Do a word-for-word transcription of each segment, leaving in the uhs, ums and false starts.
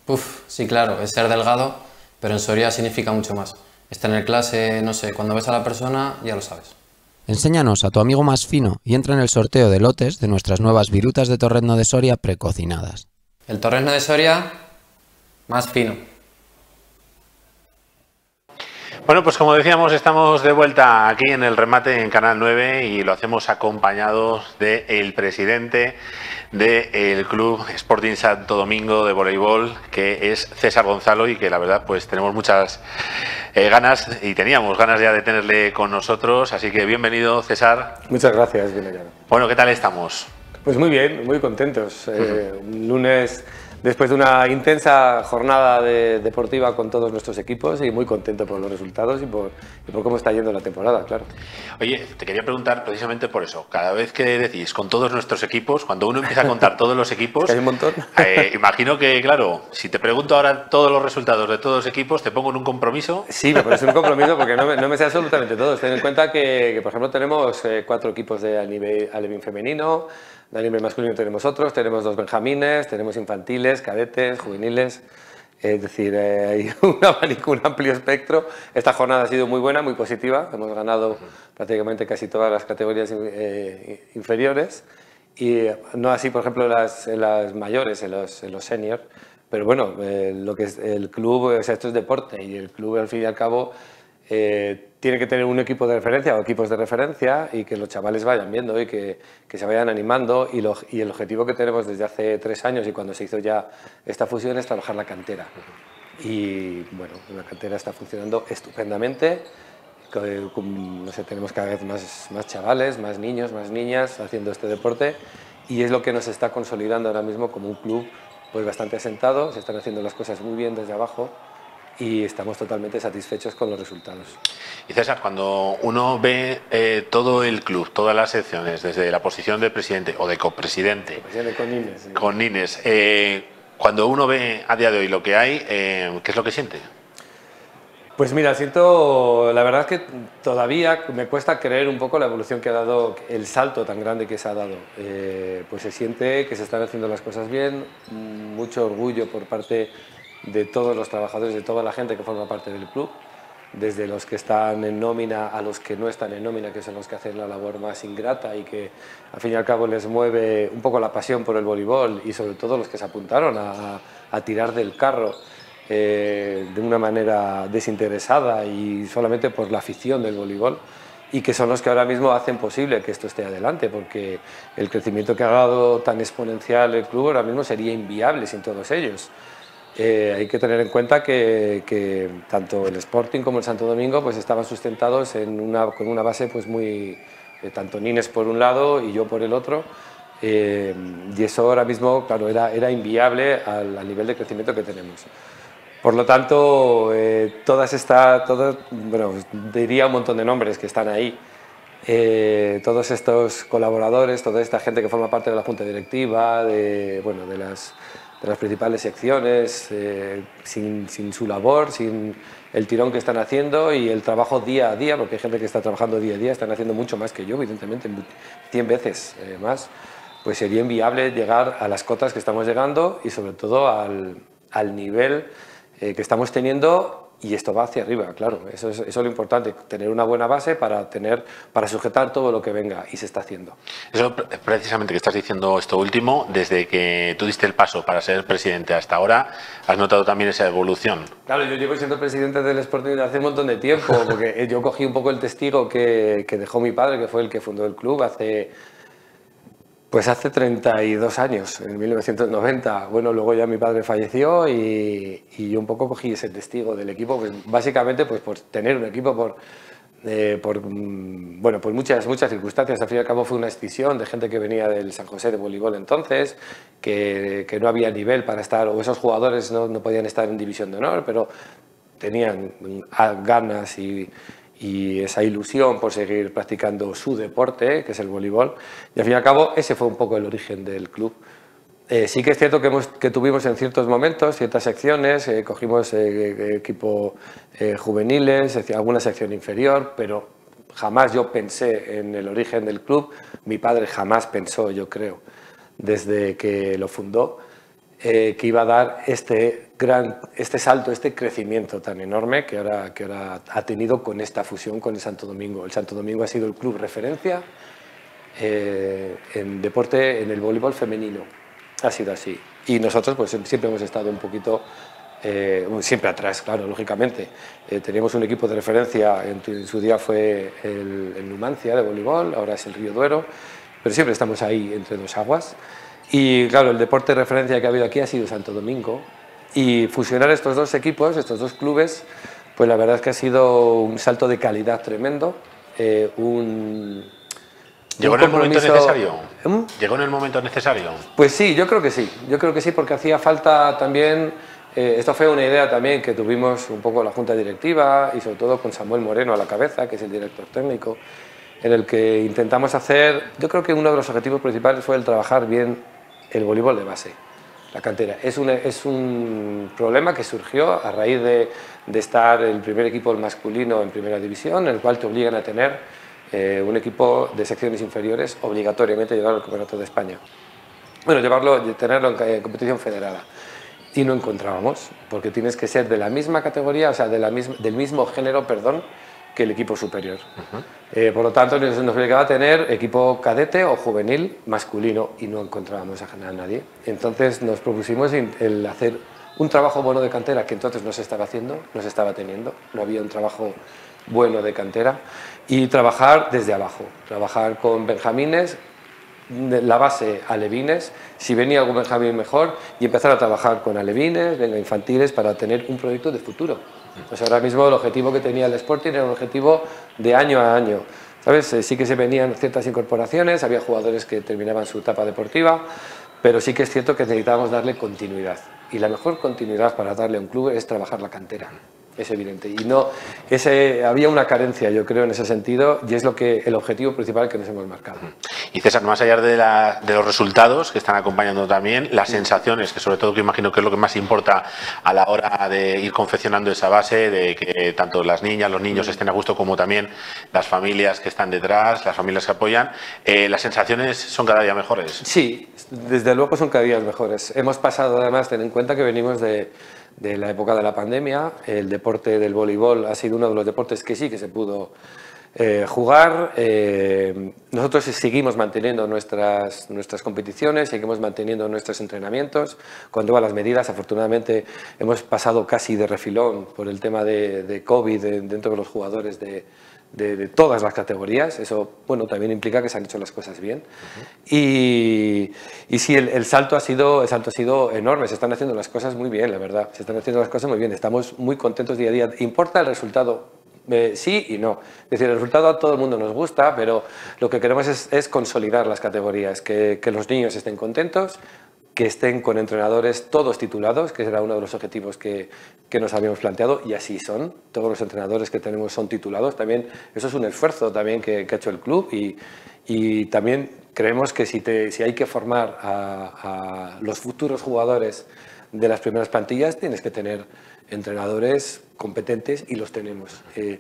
Uf, sí, claro, es ser delgado, pero en Soria significa mucho más. Es tener clase, no sé, cuando ves a la persona ya lo sabes. Enséñanos a tu amigo más fino y entra en el sorteo de lotes de nuestras nuevas virutas de torrezno de Soria precocinadas. El torrezno de Soria, más fino. Bueno, pues como decíamos, estamos de vuelta aquí en el remate en Canal nueve y lo hacemos acompañados del presidente del Club Sporting Santo Domingo de voleibol, que es César Gonzalo, y que la verdad pues tenemos muchas eh, ganas y teníamos ganas ya de tenerle con nosotros, así que bienvenido, César. Muchas gracias, bien hallado. Bueno, ¿qué tal estamos? Pues muy bien, muy contentos. Eh, un lunes después de una intensa jornada de, deportiva con todos nuestros equipos y muy contento por los resultados y por, y por cómo está yendo la temporada, claro. Oye, te quería preguntar precisamente por eso. Cada vez que decís con todos nuestros equipos, cuando uno empieza a contar todos los equipos, ¿Hay un montón? Eh, imagino que, claro, si te pregunto ahora todos los resultados de todos los equipos, te pongo en un compromiso. Sí, me parece un compromiso porque no me, no me sé absolutamente todos. Ten en cuenta que, que por ejemplo, tenemos eh, cuatro equipos de a nivel alevín femenino, de a nivel masculino tenemos otros, tenemos dos benjamines, tenemos infantiles, cadetes, juveniles. Es decir, eh, hay un abanico, un amplio espectro. Esta jornada ha sido muy buena, muy positiva. Hemos ganado prácticamente casi todas las categorías eh, inferiores. Y no así, por ejemplo, en las, en las mayores, en los, en los seniors. Pero bueno, eh, lo que es el club, o sea, esto es deporte y el club, al fin y al cabo, eh, tiene que tener un equipo de referencia o equipos de referencia y que los chavales vayan viendo y que, que se vayan animando. Y, lo, y el objetivo que tenemos desde hace tres años y cuando se hizo ya esta fusión es trabajar la cantera. Y bueno, la cantera está funcionando estupendamente. No sé, tenemos cada vez más, más chavales, más niños, más niñas haciendo este deporte y es lo que nos está consolidando ahora mismo como un club pues bastante asentado. Se están haciendo las cosas muy bien desde abajo y estamos totalmente satisfechos con los resultados. Y César, cuando uno ve eh, todo el club, todas las secciones, desde la posición de presidente o de copresidente, Presidente con Inés, sí. con Inés, eh, cuando uno ve a día de hoy lo que hay, eh, ¿qué es lo que siente? Pues mira, siento, la verdad es que todavía me cuesta creer un poco la evolución que ha dado, el salto tan grande que se ha dado. Eh, pues se siente que se están haciendo las cosas bien, mucho orgullo por parte de todos los trabajadores, de toda la gente que forma parte del club, desde los que están en nómina a los que no están en nómina, que son los que hacen la labor más ingrata y que al fin y al cabo les mueve un poco la pasión por el voleibol y sobre todo los que se apuntaron a, a tirar del carro. Eh, de una manera desinteresada y solamente por la afición del voleibol y que son los que ahora mismo hacen posible que esto esté adelante porque el crecimiento que ha dado tan exponencial el club ahora mismo sería inviable sin todos ellos. Eh, hay que tener en cuenta que, que tanto el Sporting como el Santo Domingo pues estaban sustentados en una, con una base pues muy, eh, tanto Nines por un lado y yo por el otro. Eh, y eso ahora mismo, claro, era, era inviable al, al nivel de crecimiento que tenemos. Por lo tanto, eh, todas estas, todas, bueno, diría un montón de nombres que están ahí, eh, todos estos colaboradores, toda esta gente que forma parte de la junta directiva, de, bueno, de, las, de las principales secciones, eh, sin, sin su labor, sin el tirón que están haciendo y el trabajo día a día, porque hay gente que está trabajando día a día, están haciendo mucho más que yo, evidentemente, cien veces eh, más, pues sería inviable llegar a las cotas que estamos llegando y sobre todo al, al nivel Eh, que estamos teniendo y esto va hacia arriba, claro, eso es, eso es lo importante, tener una buena base para, tener, para sujetar todo lo que venga y se está haciendo. Eso precisamente que estás diciendo esto último, desde que tú diste el paso para ser presidente hasta ahora, ¿has notado también esa evolución? Claro, yo llevo siendo presidente del Sporting desde hace un montón de tiempo, porque yo cogí un poco el testigo que, que dejó mi padre, que fue el que fundó el club hace... Pues hace treinta y dos años, en mil novecientos noventa. Bueno, luego ya mi padre falleció y, y yo un poco cogí ese testigo del equipo, pues básicamente pues por tener un equipo, por, eh, por, bueno, pues muchas, muchas circunstancias. Al fin y al cabo fue una escisión de gente que venía del San José de voleibol entonces, que, que no había nivel para estar, o esos jugadores no, no podían estar en división de honor, pero tenían ganas y... y esa ilusión por seguir practicando su deporte, que es el voleibol, y al fin y al cabo ese fue un poco el origen del club. Eh, sí que es cierto que, hemos, que tuvimos en ciertos momentos ciertas secciones, eh, cogimos eh, equipo eh, juveniles, alguna sección inferior, pero jamás yo pensé en el origen del club, mi padre jamás pensó, yo creo, desde que lo fundó, eh, que iba a dar este, gran, este salto, este crecimiento tan enorme que ahora, que ahora ha tenido con esta fusión con el Santo Domingo. El Santo Domingo ha sido el club referencia eh, en deporte, en el voleibol femenino. Ha sido así. Y nosotros pues siempre hemos estado un poquito, eh, siempre atrás, claro, lógicamente. Eh, teníamos un equipo de referencia, en, en su día fue el, el Numancia de voleibol, ahora es el Río Duero, pero siempre estamos ahí entre dos aguas. Y claro, el deporte de referencia que ha habido aquí ha sido Santo Domingo. Y fusionar estos dos equipos, estos dos clubes, pues la verdad es que ha sido un salto de calidad tremendo. Eh, un, ¿Llegó un en el momento necesario? ¿Mm? ¿Llegó en el momento necesario? Pues sí, yo creo que sí. Yo creo que sí, porque hacía falta también... Eh, esto fue una idea también que tuvimos un poco la Junta Directiva y sobre todo con Samuel Moreno a la cabeza, que es el director técnico, en el que intentamos hacer... Yo creo que uno de los objetivos principales fue el trabajar bien el voleibol de base, la cantera. Es un, es un problema que surgió a raíz de, de estar el primer equipo masculino en primera división, en el cual te obligan a tener eh, un equipo de secciones inferiores, obligatoriamente llevarlo al Campeonato de España. Bueno, llevarlo, tenerlo en, en competición federada. Y no encontrábamos, porque tienes que ser de la misma categoría, o sea, de la misma, del mismo género, perdón, que el equipo superior. Uh-huh. eh, por lo tanto, nos, nos obligaba a tener equipo cadete o juvenil masculino y no encontrábamos a, a nadie. Entonces nos propusimos el hacer un trabajo bueno de cantera, que entonces no se estaba haciendo, no se estaba teniendo, no había un trabajo bueno de cantera, y trabajar desde abajo, trabajar con benjamines, de la base alevines, si venía algún benjamín mejor, y empezar a trabajar con alevines, venga, infantiles, para tener un proyecto de futuro. Pues ahora mismo el objetivo que tenía el Sporting era un objetivo de año a año. ¿Sabes? Sí que se venían ciertas incorporaciones, había jugadores que terminaban su etapa deportiva, pero sí que es cierto que necesitábamos darle continuidad. Y la mejor continuidad para darle a un club es trabajar la cantera. Es evidente. Y no, ese, había una carencia, yo creo, en ese sentido, y es lo que, el objetivo principal que nos hemos marcado. Y César, más allá de, la, de los resultados que están acompañando también, las sensaciones, que sobre todo que imagino que es lo que más importa a la hora de ir confeccionando esa base, de que tanto las niñas, los niños estén a gusto, como también las familias que están detrás, las familias que apoyan, eh, ¿las sensaciones son cada día mejores? Sí, desde luego son cada día mejores. Hemos pasado, además, ten en cuenta que venimos de... de la época de la pandemia. El deporte del voleibol ha sido uno de los deportes que sí que se pudo eh, jugar. Eh, nosotros seguimos manteniendo nuestras, nuestras competiciones, seguimos manteniendo nuestros entrenamientos. Con todas las medidas, afortunadamente, hemos pasado casi de refilón por el tema de, de COVID de, dentro de los jugadores de, de, de todas las categorías. Eso, bueno, también implica que se han hecho las cosas bien. Uh-huh. y, y sí, el, el, salto ha sido, el salto ha sido enorme. Se están haciendo las cosas muy bien, la verdad. Se están haciendo las cosas muy bien. Estamos muy contentos día a día. ¿Importa el resultado? Eh, sí y no. Es decir, el resultado a todo el mundo nos gusta, pero lo que queremos es, es consolidar las categorías, que, que los niños estén contentos, que estén con entrenadores todos titulados, que era uno de los objetivos que, que nos habíamos planteado, y así son. Todos los entrenadores que tenemos son titulados. También eso es un esfuerzo también que, que ha hecho el club, y, y también creemos que si, te, si hay que formar a, a los futuros jugadores de las primeras plantillas, tienes que tener entrenadores competentes, y los tenemos. Eh,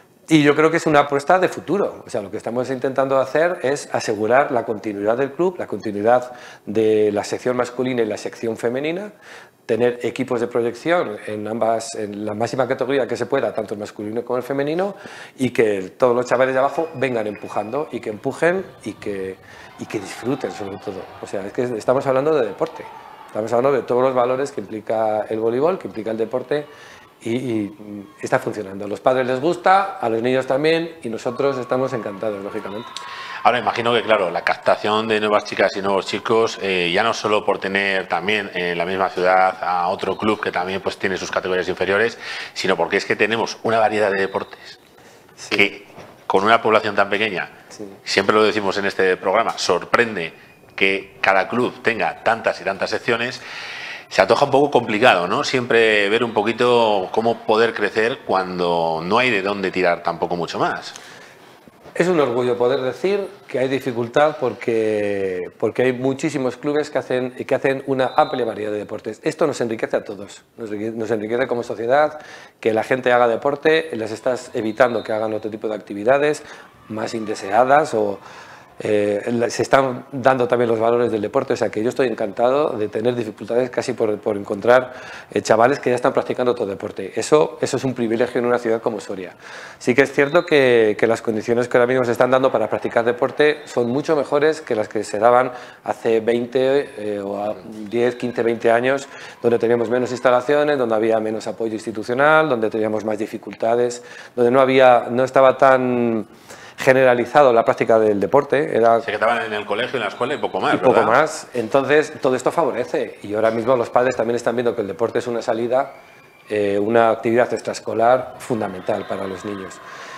Y yo creo que es una apuesta de futuro. O sea, lo que estamos intentando hacer es asegurar la continuidad del club, la continuidad de la sección masculina y la sección femenina, tener equipos de proyección en ambas, en la máxima categoría que se pueda, tanto el masculino como el femenino, y que todos los chavales de abajo vengan empujando, y que empujen y que, y que disfruten sobre todo. O sea, es que estamos hablando de deporte. Estamos hablando de todos los valores que implica el voleibol, que implica el deporte. Y, y está funcionando. A los padres les gusta, a los niños también, y nosotros estamos encantados, lógicamente. Ahora imagino que, claro, la captación de nuevas chicas y nuevos chicos, eh, ya no solo por tener también en la misma ciudad a otro club que también pues tiene sus categorías inferiores, sino porque es que tenemos una variedad de deportes sí. que con una población tan pequeña, sí. siempre lo decimos en este programa, sorprende que cada club tenga tantas y tantas secciones. Se antoja un poco complicado, ¿no? Siempre ver un poquito cómo poder crecer cuando no hay de dónde tirar tampoco mucho más. Es un orgullo poder decir que hay dificultad porque, porque hay muchísimos clubes que hacen, que hacen una amplia variedad de deportes. Esto nos enriquece a todos, nos enriquece, nos enriquece como sociedad, que la gente haga deporte, les estás evitando que hagan otro tipo de actividades más indeseadas o... Eh, se están dando también los valores del deporte, o sea que yo estoy encantado de tener dificultades casi por, por encontrar eh, chavales que ya están practicando todo deporte. Eso, eso es un privilegio en una ciudad como Soria. Sí que es cierto que, que las condiciones que ahora mismo se están dando para practicar deporte son mucho mejores que las que se daban hace veinte eh, o diez, quince, veinte años, donde teníamos menos instalaciones, donde había menos apoyo institucional, donde teníamos más dificultades, donde no, había, no estaba tan generalizado la práctica del deporte. Era se quedaban en el colegio, en la escuela y poco más, y poco ¿verdad? más. Entonces, todo esto favorece. Y ahora mismo los padres también están viendo que el deporte es una salida, eh, una actividad extraescolar fundamental para los niños.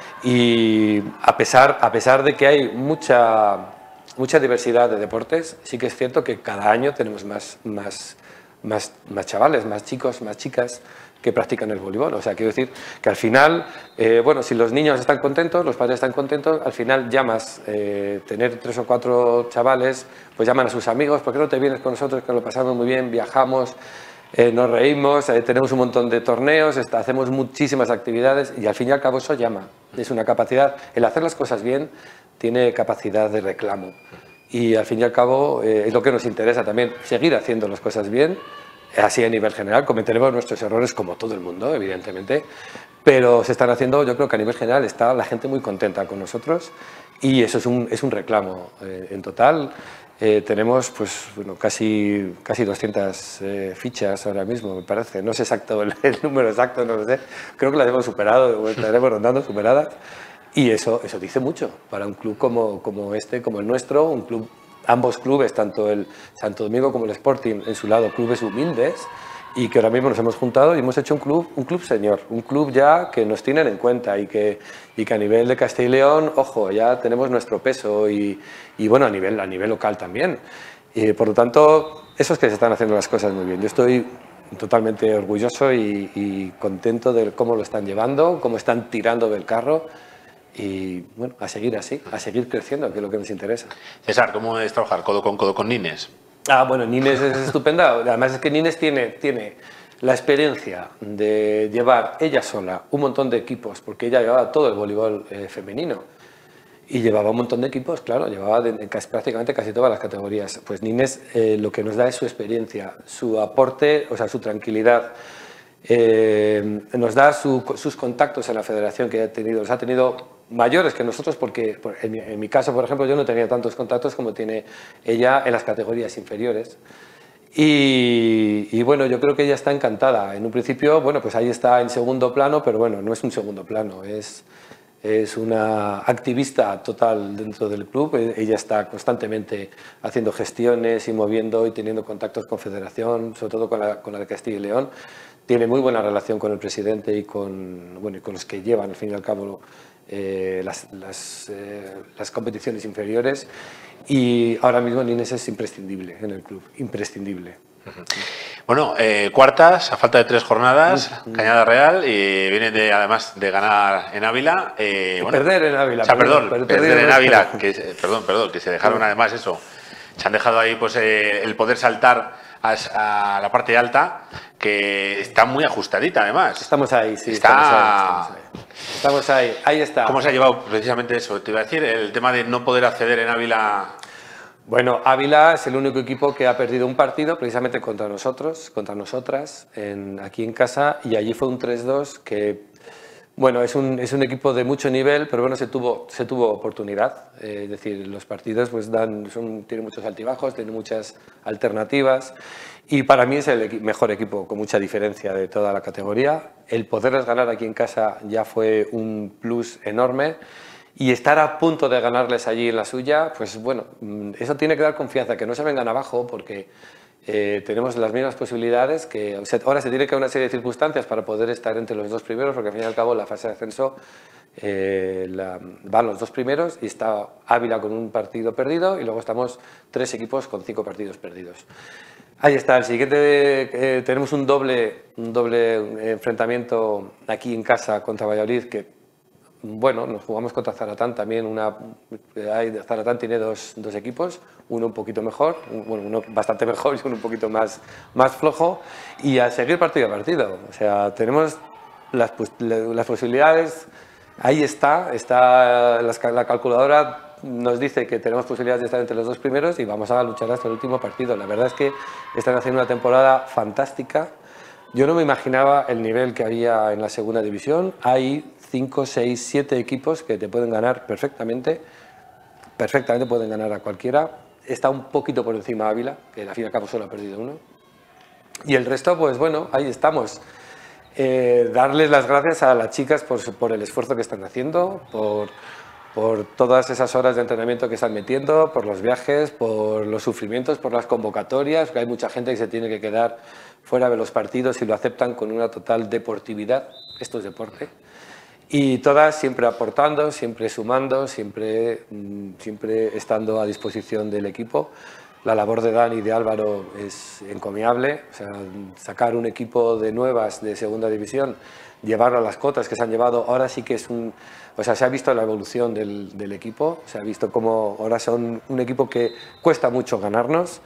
Y a pesar, a pesar de que hay mucha, mucha diversidad de deportes, sí que es cierto que cada año tenemos más, más, más, más chavales, más chicos, más chicas que practican el voleibol. O sea, quiero decir que al final, eh, bueno, si los niños están contentos, los padres están contentos, al final llamas, eh, tener tres o cuatro chavales, pues llaman a sus amigos, ¿por qué no te vienes con nosotros? Que lo pasamos muy bien, viajamos, eh, nos reímos, eh, tenemos un montón de torneos, está, hacemos muchísimas actividades y al fin y al cabo eso llama. Es una capacidad, el hacer las cosas bien tiene capacidad de reclamo y al fin y al cabo eh, es lo que nos interesa también, seguir haciendo las cosas bien. Así a nivel general, cometeremos nuestros errores como todo el mundo, evidentemente, pero se están haciendo, yo creo que a nivel general está la gente muy contenta con nosotros y eso es un, es un reclamo. Eh, en total eh, tenemos pues, bueno, casi, casi doscientas eh, fichas ahora mismo, me parece, no sé exacto el, el número exacto, no lo sé, creo que las hemos superado, o estaremos rondando superadas y eso, eso dice mucho para un club como, como este, como el nuestro, un club. Ambos clubes, tanto el Santo Domingo como el Sporting, en su lado, clubes humildes, y que ahora mismo nos hemos juntado y hemos hecho un club, un club señor, un club ya que nos tienen en cuenta y que, y que a nivel de Castilla y León, ojo, ya tenemos nuestro peso y, y bueno, a nivel, a nivel local también. Y por lo tanto, eso es que se están haciendo las cosas muy bien. Yo estoy totalmente orgulloso y, y contento de cómo lo están llevando, cómo están tirando del carro. Y bueno, a seguir así, a seguir creciendo, que es lo que nos interesa. César, ¿cómo es trabajar codo con codo con Nines? Ah, bueno, Nines es estupenda. Además es que Nines tiene, tiene la experiencia de llevar ella sola un montón de equipos, porque ella llevaba todo el voleibol eh, femenino. Y llevaba un montón de equipos, claro, llevaba de, de casi, prácticamente casi todas las categorías. Pues Nines eh, lo que nos da es su experiencia, su aporte, o sea, su tranquilidad. Eh, nos da su, sus contactos en la federación que ha tenido, los ha tenido mayores que nosotros porque por, en, mi, en mi caso, por ejemplo, yo no tenía tantos contactos como tiene ella en las categorías inferiores. Y, y bueno, yo creo que ella está encantada. En un principio, bueno, pues ahí está en segundo plano, pero bueno, no es un segundo plano, es, es una activista total dentro del club. Ella está constantemente haciendo gestiones y moviendo y teniendo contactos con federación, sobre todo con la, con la de Castilla y León. Tiene muy buena relación con el presidente y con, bueno, y con los que llevan, al fin y al cabo, eh, las, las, eh, las competiciones inferiores. Y ahora mismo Nines es imprescindible en el club, imprescindible. Bueno, eh, cuartas, a falta de tres jornadas, Cañada Real, y viene de, además de ganar en Ávila. Eh, bueno, perder en Ávila. O sea, perdón, perdón perder, perder en Ávila, que, perdón, perdón, que se dejaron además eso, se han dejado ahí pues eh, el poder saltar a, a la parte alta, que está muy ajustadita además. Estamos ahí, sí. Está... Estamos ahí, estamos ahí. Estamos ahí, ahí está. ¿Cómo se ha llevado precisamente eso? Te iba a decir, el tema de no poder acceder en Ávila. Bueno, Ávila es el único equipo que ha perdido un partido precisamente contra nosotros, contra nosotras, en, aquí en casa, y allí fue un tres dos que, bueno, es un, es un equipo de mucho nivel, pero bueno, se tuvo, se tuvo oportunidad. Eh, es decir, los partidos pues dan, son, tienen muchos altibajos, tienen muchas alternativas, y para mí es el equi- mejor equipo, con mucha diferencia de toda la categoría. El poderles ganar aquí en casa ya fue un plus enorme. Y estar a punto de ganarles allí en la suya, pues bueno, eso tiene que dar confianza, que no se vengan abajo porque eh, tenemos las mismas posibilidades, que o sea, ahora se tiene que dar una serie de circunstancias para poder estar entre los dos primeros, porque al fin y al cabo la fase de ascenso eh, la, van los dos primeros y está Ávila con un partido perdido y luego estamos tres equipos con cinco partidos perdidos. Ahí está, el siguiente, eh, tenemos un doble, un doble enfrentamiento aquí en casa contra Valladolid que bueno, nos jugamos contra Zaratán también, una, hay, Zaratán tiene dos, dos equipos, uno un poquito mejor, bueno, uno bastante mejor y uno un poquito más, más flojo, y a seguir partido a partido. O sea, tenemos las, las posibilidades, ahí está, está la, la calculadora nos dice que tenemos posibilidades de estar entre los dos primeros y vamos a luchar hasta el último partido. La verdad es que están haciendo una temporada fantástica. Yo no me imaginaba el nivel que había en la segunda división. Hay cinco, seis, siete equipos que te pueden ganar perfectamente. Perfectamente pueden ganar a cualquiera. Está un poquito por encima Ávila, que al fin y al cabo solo ha perdido uno. Y el resto, pues bueno, ahí estamos. Eh, darles las gracias a las chicas por, por el esfuerzo que están haciendo, por, por todas esas horas de entrenamiento que están metiendo, por los viajes, por los sufrimientos, por las convocatorias, que hay mucha gente que se tiene que quedar fuera de los partidos y lo aceptan con una total deportividad. Esto es deporte. Y todas siempre aportando, siempre sumando, siempre, siempre estando a disposición del equipo. La labor de Dani y de Álvaro es encomiable, o sea, sacar un equipo de nuevas de segunda división, llevarlo a las cotas que se han llevado, ahora sí que es un... O sea, se ha visto la evolución del, del equipo, se ha visto cómo ahora son un equipo que cuesta mucho ganarnos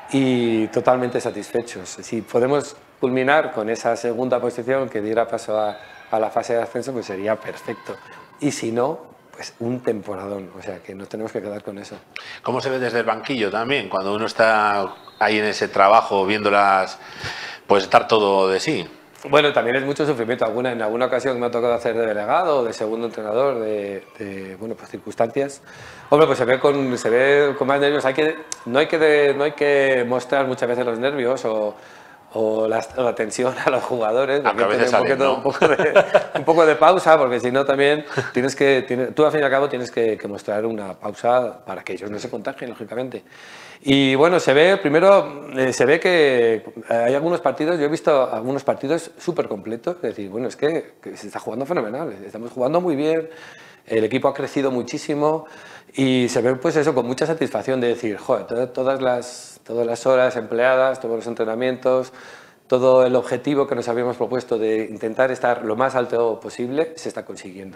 y totalmente satisfechos. Si podemos culminar con esa segunda posición que diera paso a, a la fase de ascenso, pues sería perfecto. Y si no, pues un temporadón, o sea que nos tenemos que quedar con eso. ¿Cómo se ve desde el banquillo también, cuando uno está ahí en ese trabajo, viéndolas, pues dar todo de sí? Bueno, también es mucho sufrimiento. Alguna, en alguna ocasión me ha tocado hacer de delegado, de segundo entrenador, de, de bueno, pues circunstancias. Hombre, pues se ve con, se ve con más nervios. Hay que, no, hay que de, no hay que mostrar muchas veces los nervios o... o la, la tensión a los jugadores, porque a salen, un, ¿no? un, poco de, un poco de pausa, porque si no también tienes que, tienes, tú al fin y al cabo tienes que, que mostrar una pausa para que ellos no se contagien, lógicamente. Y bueno, se ve, primero, eh, se ve que hay algunos partidos, yo he visto algunos partidos súper completos, es decir, bueno, es que, que se está jugando fenomenal, estamos jugando muy bien, el equipo ha crecido muchísimo y se ve pues eso con mucha satisfacción de decir, joder, todas, todas las... todas las horas empleadas, todos los entrenamientos, todo el objetivo que nos habíamos propuesto de intentar estar lo más alto posible, se está consiguiendo.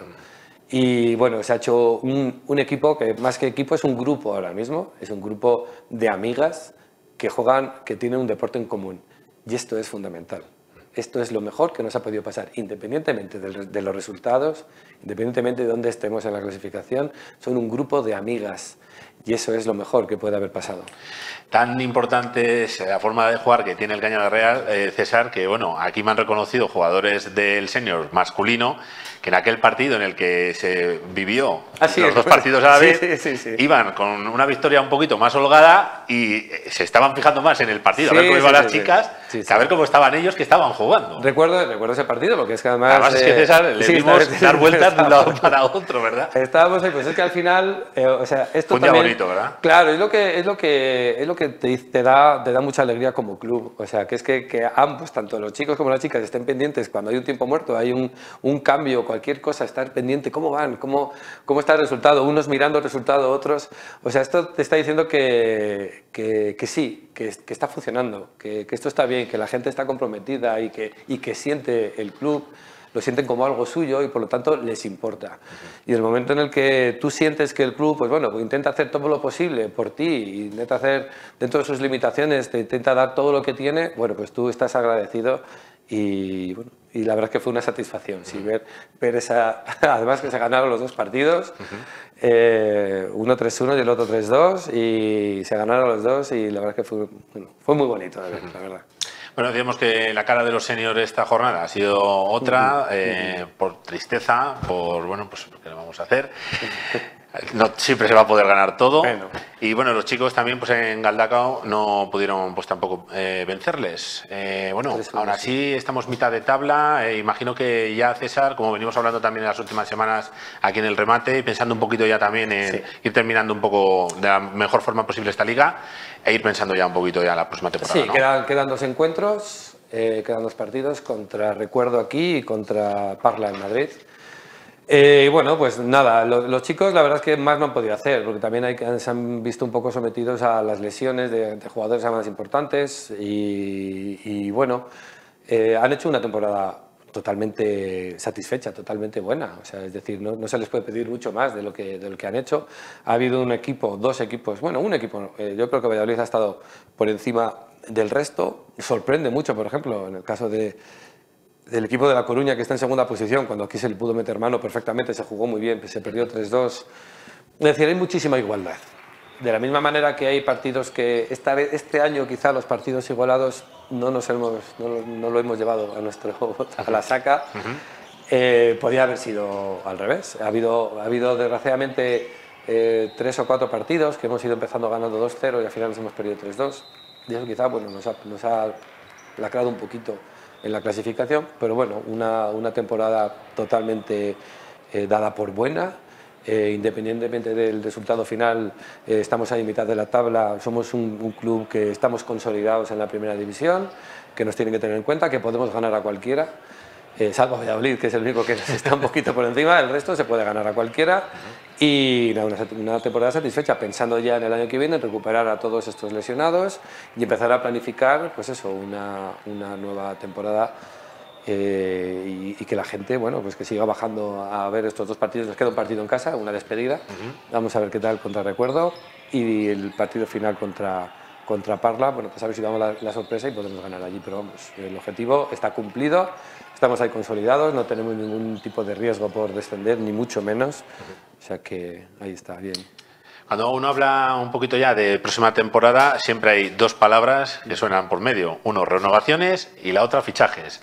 Y bueno, se ha hecho un, un equipo que más que equipo es un grupo ahora mismo, es un grupo de amigas que juegan, que tienen un deporte en común. Y esto es fundamental. Esto es lo mejor que nos ha podido pasar, independientemente de, de los resultados, independientemente de dónde estemos en la clasificación, son un grupo de amigas. Y eso es lo mejor que puede haber pasado. Tan importante es la forma de jugar que tiene el Cañada Real, eh, César, que bueno, aquí me han reconocido jugadores del senior masculino que en aquel partido en el que se vivió Así los es, dos pues, partidos a la vez, sí, sí, sí. iban con una victoria un poquito más holgada y se estaban fijando más en el partido, Sí, a ver cómo iban sí, las sí, chicas, sí, sí. que a ver cómo estaban ellos que estaban jugando. Recuerdo, recuerdo ese partido, porque es que además... Además es que César le sí, vimos está- dar vueltas de un lado para otro, ¿verdad? Estábamos ahí, pues es que al final, eh, o sea, esto Fue un día también... bonito, ¿verdad? Claro, es lo que, es lo que, es lo que te, te, da, te da mucha alegría como club. O sea, que es que, que ambos, tanto los chicos como las chicas, estén pendientes cuando hay un tiempo muerto, hay un, un cambio, cualquier cosa, estar pendiente, cómo van, cómo, cómo está el resultado, unos mirando el resultado, otros... O sea, esto te está diciendo que, que, que sí, que, que está funcionando, que, que esto está bien, que la gente está comprometida y que, y que siente el club, lo sienten como algo suyo y por lo tanto les importa. Y el momento en el que tú sientes que el club, pues bueno, pues intenta hacer todo lo posible por ti, y intenta hacer dentro de sus limitaciones, te intenta dar todo lo que tiene, bueno, pues tú estás agradecido y bueno, y la verdad es que fue una satisfacción, sí, ver, ver esa, además que se ganaron los dos partidos, uh-huh. eh, uno tres uno y el otro tres dos, y se ganaron los dos y la verdad es que fue, bueno, fue muy bonito, la verdad. La verdad. Bueno, decíamos que la cara de los seniors esta jornada ha sido otra, eh, por tristeza, por, bueno, pues ¿qué le vamos a hacer? No siempre se va a poder ganar todo. Bueno. Y bueno, los chicos también pues en Galdacao no pudieron pues tampoco eh, vencerles. Eh, bueno, ahora sí estamos mitad de tabla. Eh, imagino que ya César, como venimos hablando también en las últimas semanas aquí en el remate, pensando un poquito ya también en sí. ir terminando un poco de la mejor forma posible esta liga e ir pensando ya un poquito ya la próxima temporada. Sí, ¿no? quedan, quedan dos encuentros, eh, quedan dos partidos contra Recuerdo aquí y contra Parla en Madrid. Eh, y bueno, pues nada, lo, los chicos la verdad es que más no han podido hacer, porque también hay, se han visto un poco sometidos a las lesiones de, de jugadores más importantes y, y bueno, eh, han hecho una temporada totalmente satisfecha, totalmente buena, o sea, es decir, no, no se les puede pedir mucho más de lo que, de lo que han hecho. Ha habido un equipo, dos equipos, bueno, un equipo, eh, yo creo que Valladolid ha estado por encima del resto, sorprende mucho, por ejemplo, en el caso de del equipo de La Coruña, que está en segunda posición, cuando aquí se le pudo meter mano perfectamente, se jugó muy bien, se perdió tres dos, Es decir, hay muchísima igualdad. De la misma manera que hay partidos que esta vez, este año quizá los partidos igualados no, nos hemos, no, no lo hemos llevado a, nuestro, a la saca, uh-huh. eh, podía haber sido al revés. Ha habido, ha habido desgraciadamente eh, tres o cuatro partidos que hemos ido empezando ganando dos cero y al final nos hemos perdido tres dos. Y eso quizá bueno, nos, ha, nos ha lacrado un poquito en la clasificación, pero bueno, una, una temporada totalmente eh, dada por buena. Eh, independientemente del resultado final, eh, estamos ahí en mitad de la tabla, somos un, un club que estamos consolidados en la primera división, que nos tienen que tener en cuenta, que podemos ganar a cualquiera, eh, salvo Valladolid, que es el único que está un poquito por encima, el resto se puede ganar a cualquiera. Y una, una temporada satisfecha, pensando ya en el año que viene en recuperar a todos estos lesionados y empezar a planificar, pues eso, una, una nueva temporada. Eh, y, y que la gente, bueno, pues que siga bajando a ver estos dos partidos. Nos queda un partido en casa, una despedida. Uh-huh. Vamos a ver qué tal contra Recuerdo y el partido final contra, contra Parla. Bueno, pues a ver si damos la, la sorpresa y podemos ganar allí. Pero vamos, el objetivo está cumplido. Estamos ahí consolidados, no tenemos ningún tipo de riesgo por descender, ni mucho menos. Uh-huh. O sea que ahí está, bien. Cuando uno habla un poquito ya de próxima temporada, siempre hay dos palabras que suenan por medio. Uno, renovaciones, y la otra, fichajes.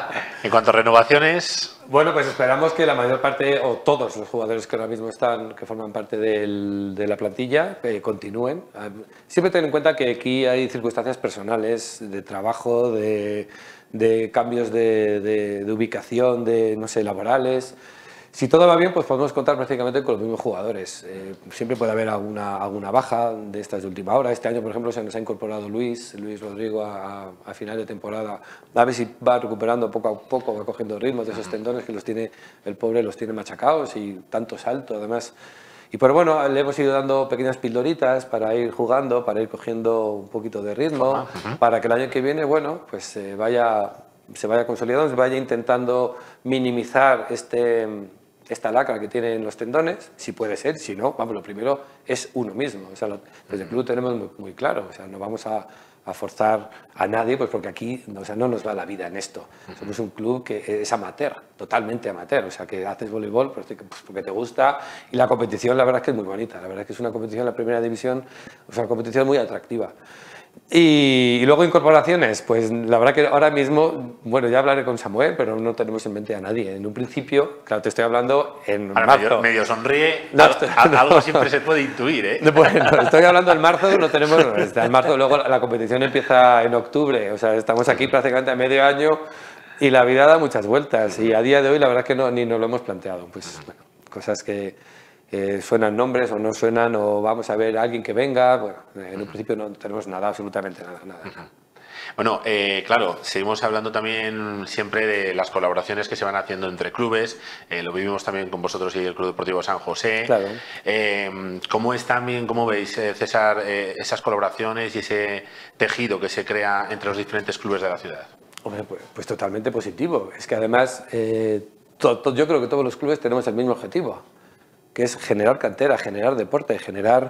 En cuanto a renovaciones... Bueno, pues esperamos que la mayor parte, o todos los jugadores que ahora mismo están, que forman parte del, de la plantilla, eh, continúen. Siempre ten en cuenta que aquí hay circunstancias personales, de trabajo, de, de cambios de, de, de ubicación, de, no sé, laborales. Si todo va bien, pues podemos contar prácticamente con los mismos jugadores. Eh, siempre puede haber alguna, alguna baja de estas de última hora. Este año, por ejemplo, se nos ha incorporado Luis, Luis Rodrigo a, a final de temporada. A ver si va recuperando poco a poco, va cogiendo ritmos de esos tendones que los tiene, el pobre los tiene machacados y tanto salto, además. Y pero bueno, le hemos ido dando pequeñas pildoritas para ir jugando, para ir cogiendo un poquito de ritmo, uh-huh. para que el año que viene, bueno, pues eh, vaya, se vaya consolidando, se vaya intentando minimizar este... esta lacra que tienen los tendones, si puede ser, si no, vamos, lo primero es uno mismo. O sea, lo, desde el club tenemos muy, muy claro, o sea, no vamos a, a forzar a nadie, pues porque aquí, o sea, no nos va la vida en esto. Somos un club que es amateur, totalmente amateur, o sea, que haces voleibol pues, porque te gusta y la competición, la verdad es que es muy bonita, la verdad es que es una competición en la primera división, o sea, una competición muy atractiva. Y, y luego incorporaciones, pues la verdad que ahora mismo, bueno, ya hablaré con Samuel, pero no tenemos en mente a nadie. En un principio, claro, te estoy hablando en ahora marzo. Medio, medio sonríe, no, al, estoy, algo no, siempre se puede intuir, ¿eh? Bueno, estoy hablando en marzo, no tenemos, está en marzo, luego la competición empieza en octubre, o sea, estamos aquí prácticamente a medio año y la vida da muchas vueltas y a día de hoy la verdad es que no, ni nos lo hemos planteado, pues bueno, cosas que... Eh, suenan nombres o no suenan, o vamos a ver a alguien que venga. Bueno, en un principio no tenemos nada, absolutamente nada. nada. Bueno, eh, claro, seguimos hablando también siempre de las colaboraciones que se van haciendo entre clubes. Eh, lo vivimos también con vosotros y el Club Deportivo San José. Claro. Eh, ¿Cómo es también, cómo veis, eh, César, eh, esas colaboraciones y ese tejido que se crea entre los diferentes clubes de la ciudad? Hombre, pues, pues totalmente positivo. Es que además, eh, to, to, yo creo que todos los clubes tenemos el mismo objetivo, que es generar cantera, generar deporte, generar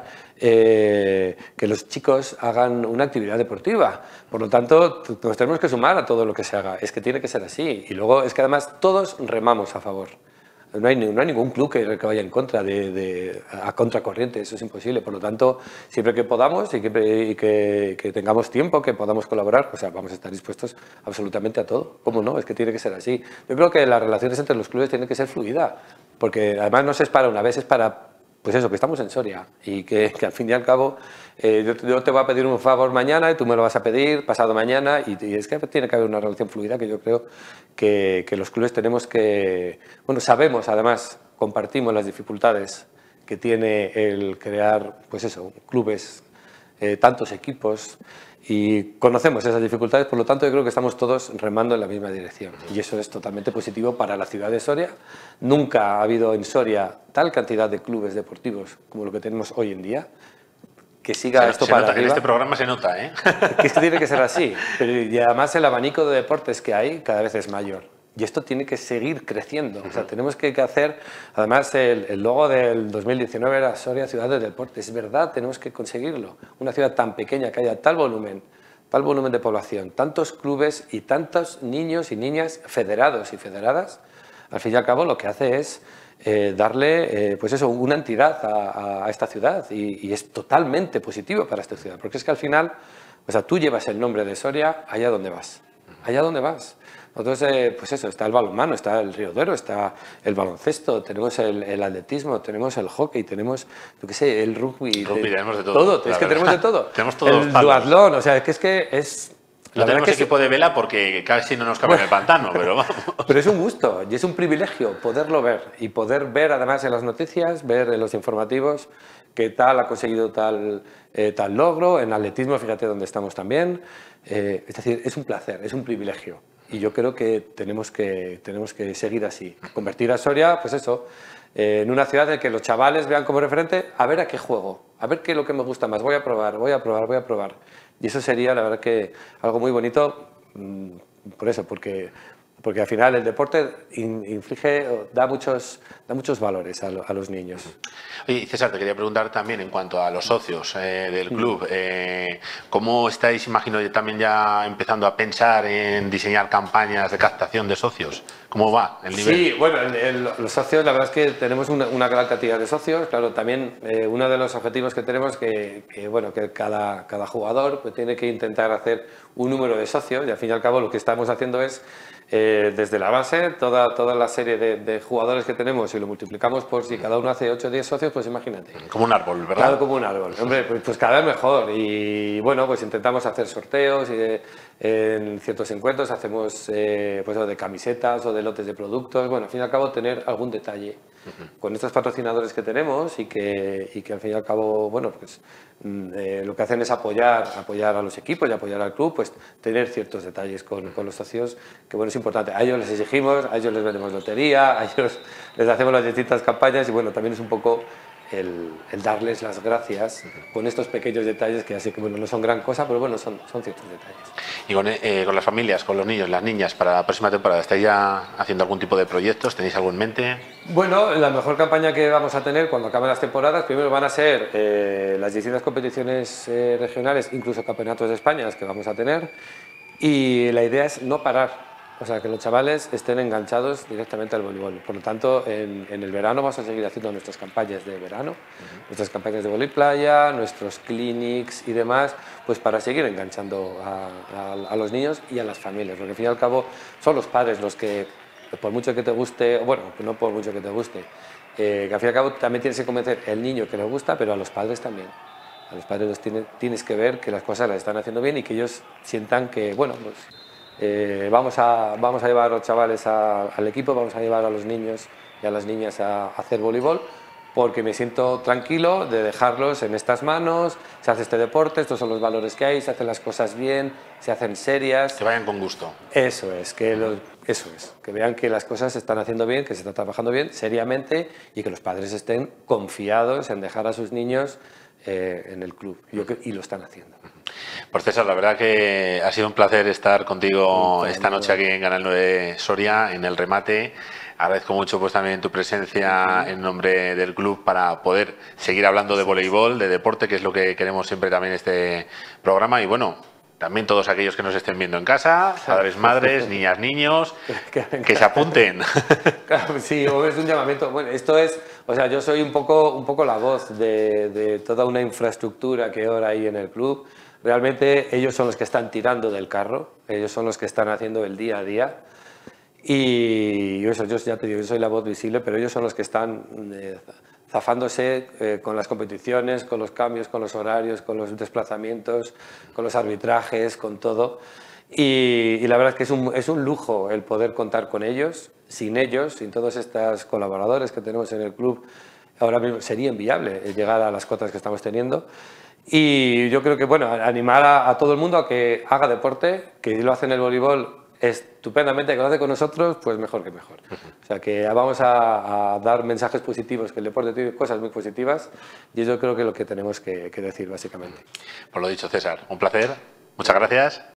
eh, que los chicos hagan una actividad deportiva. Por lo tanto, nos tenemos que sumar a todo lo que se haga. Es que tiene que ser así. Y luego es que además todos remamos a favor. No hay, no hay ningún club que, que vaya en contra, de, de, a contracorriente, eso es imposible. Por lo tanto, siempre que podamos y, que, y que, que tengamos tiempo, que podamos colaborar, o sea, vamos a estar dispuestos absolutamente a todo. ¿Cómo no? Es que tiene que ser así. Yo creo que las relaciones entre los clubes tienen que ser fluidas. Porque además no se es para una vez, es para, pues eso, que estamos en Soria y que, que al fin y al cabo eh, yo, yo te voy a pedir un favor mañana y tú me lo vas a pedir pasado mañana y, y es que tiene que haber una relación fluida que yo creo que, que los clubes tenemos que, bueno, sabemos además, compartimos las dificultades que tiene el crear, pues eso, clubes, eh, tantos equipos. Y conocemos esas dificultades, por lo tanto yo creo que estamos todos remando en la misma dirección y eso es totalmente positivo para la ciudad de Soria. Nunca ha habido en Soria tal cantidad de clubes deportivos como lo que tenemos hoy en día. Que siga se, esto se para nota, arriba. En este programa se nota, ¿eh? Que esto tiene que ser así. Pero, y además el abanico de deportes que hay cada vez es mayor. Y esto tiene que seguir creciendo. O sea, tenemos que hacer, además el, el logo del dos mil diecinueve era Soria Ciudad de Deporte. Es verdad, tenemos que conseguirlo. Una ciudad tan pequeña que haya tal volumen, tal volumen de población, tantos clubes y tantos niños y niñas federados y federadas, al fin y al cabo lo que hace es eh, darle, eh, pues eso, una entidad a, a esta ciudad y, y es totalmente positivo para esta ciudad, porque es que al final, o sea, tú llevas el nombre de Soria allá donde vas, allá donde vas. Nosotros, eh, pues eso, está el balonmano, está el Río Duero, está el baloncesto, tenemos el, el atletismo, tenemos el hockey, tenemos, yo qué sé, el rugby. Rugby, tenemos de todo. Todo, es que tenemos de todo. Tenemos todo. El duatlón, o sea, que es que es... No tenemos equipo de vela porque casi no nos cabe en el pantano, pero vamos. Pero es un gusto y es un privilegio poderlo ver y poder ver además en las noticias, ver en los informativos que tal ha conseguido tal, eh, tal logro, en atletismo, fíjate dónde estamos también. Eh, es decir, es un placer, es un privilegio y yo creo que tenemos que, tenemos que seguir así. Convertir a Soria, pues eso, eh, en una ciudad en que los chavales vean como referente, a ver a qué juego, a ver qué es lo que me gusta más, voy a probar, voy a probar, voy a probar. Y eso sería, la verdad, que algo muy bonito, por eso, porque, porque al final el deporte inflige, da muchos, da muchos valores a, lo, a los niños. Oye, César, te quería preguntar también en cuanto a los socios eh, del club, eh, ¿cómo estáis, imagino, también ya empezando a pensar en diseñar campañas de captación de socios? ¿Cómo va el nivel? Sí, bueno, el, el, los socios, la verdad es que tenemos una, una gran cantidad de socios. Claro, también eh, uno de los objetivos que tenemos es que, que, bueno, que cada, cada jugador pues, tiene que intentar hacer un número de socios y al fin y al cabo lo que estamos haciendo es eh, desde la base, toda, toda la serie de, de jugadores que tenemos y lo multiplicamos por si cada uno hace ocho o diez socios, pues imagínate. Como un árbol, ¿verdad? Claro, como un árbol. Hombre, pues, pues cada vez mejor y bueno, pues intentamos hacer sorteos y de, en ciertos encuentros hacemos eh, pues, de camisetas o de lotes de productos, bueno, al fin y al cabo tener algún detalle uh-huh. con estos patrocinadores que tenemos y que, y que al fin y al cabo, bueno, pues eh, lo que hacen es apoyar, apoyar a los equipos y apoyar al club, pues tener ciertos detalles con, con los socios, que bueno, es importante. A ellos les exigimos, a ellos les vendemos lotería, a ellos les hacemos las distintas campañas y bueno, también es un poco el, el darles las gracias con estos pequeños detalles que así que bueno, no son gran cosa, pero bueno, son, son ciertos detalles. Y con, eh, con las familias, con los niños, las niñas, para la próxima temporada, ¿estáis ya haciendo algún tipo de proyectos? ¿Tenéis algo en mente? Bueno, la mejor campaña que vamos a tener cuando acaben las temporadas, primero van a ser eh, las distintas competiciones eh, regionales, incluso campeonatos de España que vamos a tener, y la idea es no parar. O sea, que los chavales estén enganchados directamente al voleibol. Por lo tanto, en, en el verano vamos a seguir haciendo nuestras campañas de verano, uh-huh. nuestras campañas de voleibol playa, nuestros clinics y demás, pues para seguir enganchando a, a, a los niños y a las familias. Porque al fin y al cabo son los padres los que, por mucho que te guste, bueno, no por mucho que te guste, eh, que al fin y al cabo también tienes que convencer al niño que le gusta, pero a los padres también. A los padres los tiene, tienes que ver que las cosas las están haciendo bien y que ellos sientan que, bueno, pues Eh, vamos, a, vamos a llevar a los chavales a, al equipo, vamos a llevar a los niños y a las niñas a, a hacer voleibol porque me siento tranquilo de dejarlos en estas manos, se hace este deporte, estos son los valores que hay, se hacen las cosas bien, se hacen serias. Que vayan con gusto. Eso es, que, lo, eso es, que vean que las cosas se están haciendo bien, que se está trabajando bien, seriamente y que los padres estén confiados en dejar a sus niños eh, en el club y, y lo están haciendo. Pues César, la verdad que ha sido un placer estar contigo sí, esta noche aquí en Canal nueve Soria, en el remate. Agradezco mucho pues también tu presencia en nombre del club para poder seguir hablando de voleibol, de deporte, que es lo que queremos siempre también este programa. Y bueno, también todos aquellos que nos estén viendo en casa, padres, madres, niñas, niños, que se apunten. Claro, sí, es un llamamiento. Bueno, esto es, o sea, yo soy un poco, un poco la voz de, de toda una infraestructura que ahora hay en el club. Realmente ellos son los que están tirando del carro, ellos son los que están haciendo el día a día y eso, yo ya te digo, yo soy la voz visible, pero ellos son los que están eh, zafándose eh, con las competiciones, con los cambios, con los horarios, con los desplazamientos, con los arbitrajes, con todo. Y, y la verdad es que es un, es un lujo el poder contar con ellos. Sin ellos, sin todos estos colaboradores que tenemos en el club, ahora mismo sería inviable llegar a las cotas que estamos teniendo. Y yo creo que, bueno, animar a, a todo el mundo a que haga deporte, que lo hace en el voleibol estupendamente, que lo hace con nosotros, pues mejor que mejor. O sea, que vamos a, a dar mensajes positivos, que el deporte tiene cosas muy positivas y yo creo que es lo que tenemos que, que decir, básicamente. Por lo dicho, César, un placer, muchas gracias.